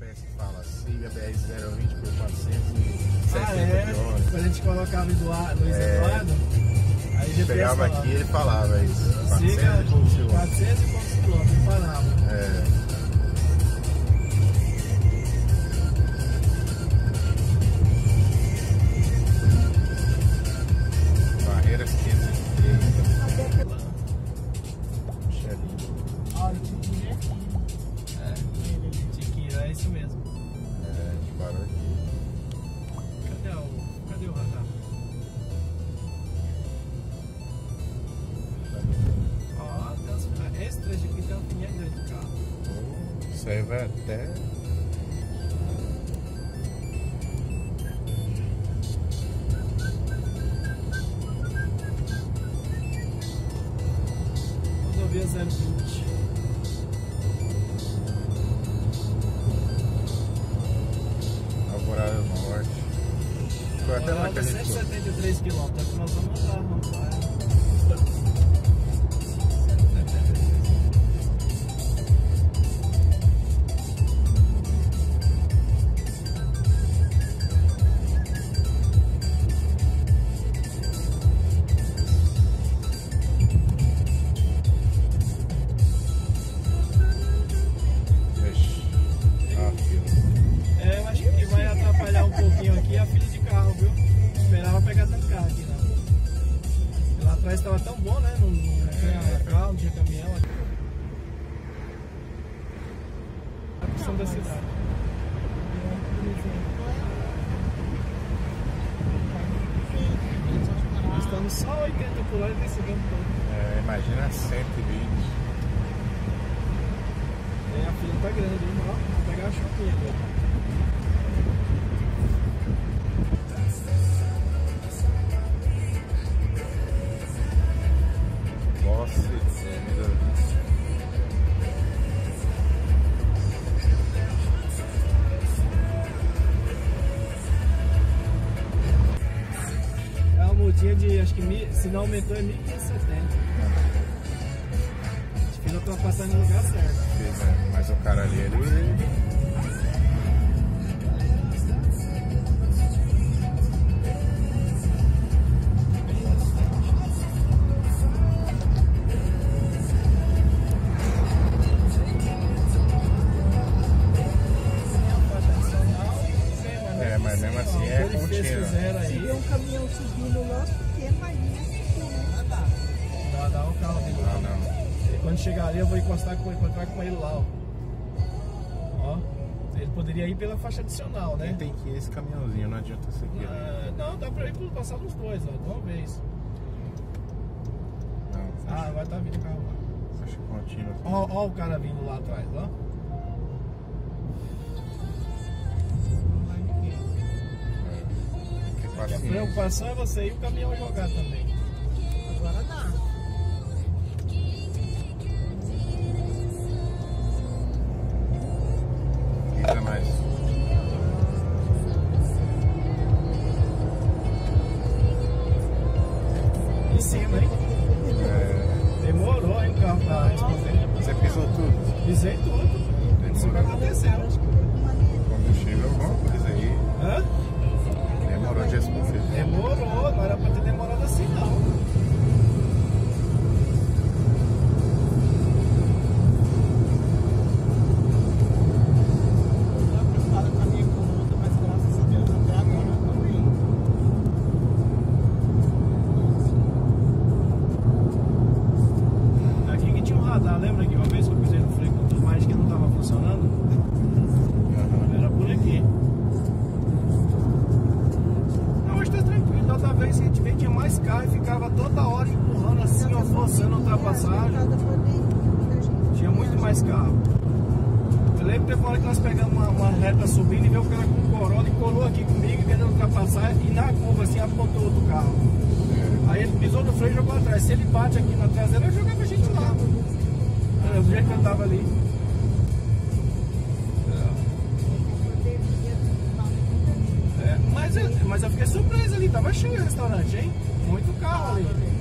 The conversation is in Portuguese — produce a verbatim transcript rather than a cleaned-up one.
G P S fala, siga B R zero vinte por quatrocentos e setenta ah, é? quilômetros. Quando a gente colocava o Eduardo, Luiz É. Eduardo, aí o G P S Pegava falava, aqui e ele falava isso. siga quatrocentos e poucos quilômetros. quatrocentos e poucos quilômetros, parava. É. Barreiras quinhentos e trinta. Chelinho. Olha, o Tiquinho é aqui. É, Tiquinho, é isso mesmo. É, a gente parou aqui. Cadê o, cadê o radar? Ó, tem uns- esse trecho aqui tem uma pinha grande de carro. Isso aí vai até. Rodovia zero vinte. Alvorada Norte. Foi até lá que a gente cento e foi. setenta e três quilômetros, é que nós vamos andar, vamos lá. Vixe. Ah, fila. É, eu acho que vai atrapalhar um pouquinho aqui a fila de carro, viu? Esperava pegar tanto carro aqui, não. Lá atrás estava tão bom, né? Não, não tinha carro, não tinha caminhão. A questão da cidade. Nós estamos só oitenta por hora e tem seguindo todo. É, imagina cento e vinte. É, a fila tá grande, hein? Ó, vou pegar a chupinha agora. Nossa, é, É uma multinha de, acho que, mil, se não aumentou, é mil quinhentos e setenta. Acho que não tô passando no lugar certo. fez, né? Mas o cara ali, ele. É, mas mesmo assim é Eles contínuo. fizeram Se vê aí, um caminhão subindo o nosso pequeno, vai vir aqui, né? dá, dá o carro dele Ah, lá. não. E quando chegar ali, eu vou encostar com, encontrar com ele lá, ó. Ó, ele poderia ir pela faixa adicional, né? Tem que ir esse caminhãozinho, não adianta seguir ali. Ah, não, dá pra ir por- passar nos dois, ó, de uma vez. Não, Ah, faixa, vai estar vindo o carro lá. faixa contínua. Ó, ó o cara vindo lá atrás, ó. Que A paciência. preocupação é você ir o caminhão jogar também. Agora dá. Ainda mais. Em cima, hein? É, Demorou, hein, o carro pra responder. você pisou tudo. Pisei tudo. Isso que aconteceu. Combustível, alguma coisa aí. Hã? Demorou de responder. Demorou, não era pra ter demorado assim, não. Eu tava preocupada com a minha conta, mas graças a Deus até agora eu tô bem. Aqui que tinha um radar, lembra que uma vez que eu pisei no freio com tudo mais que não tava funcionando? Era por aqui. Não, hoje tá tranquilo. Da outra vez que a gente veio tinha mais carro e ficava toda hora empurrando assim, ó, forçando a ultrapassagem. Tinha muito mais carro. Eu lembro que teve uma hora que nós pegamos uma, uma reta subindo e veio o cara com um Corolla e colou aqui comigo, querendo ultrapassar, e na curva assim apontou outro carro. Aí ele pisou no freio e jogou atrás. Se ele bate aqui na traseira, eu jogava a gente lá. Era do jeito que eu tava ali. É, mas, eu, mas eu fiquei surpreso ali, tava cheio o restaurante, hein? Muito carro ali.